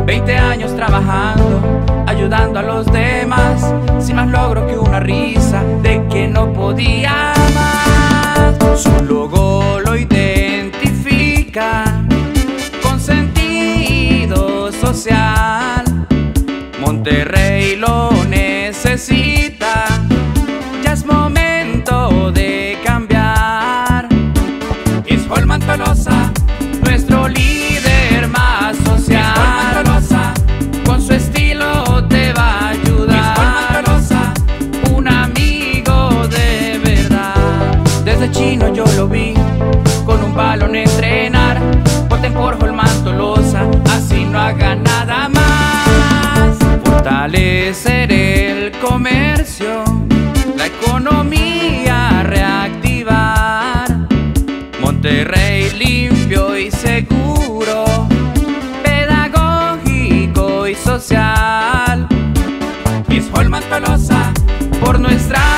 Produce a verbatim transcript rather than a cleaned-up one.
veinte años trabajando, ayudando a los demás, sin más logro que una risa de que no podía más. Su logo lo identifica con sentido social. Monterrey lo necesita, ya es momento de cambiar. Es Holman Tolosa, nuestro líder más social. Es Holman Tolosa, con su estilo te va a ayudar. Es Holman Tolosa, un amigo de verdad. Desde chino yo lo vi, con un balón entrenar. Voten por Holman Tolosa, así no haga nada más. Fortalecer el comercio, la economía reactivar. Monterrey limpio y seguro, pedagógico y social. Es Holman Tolosa por nuestra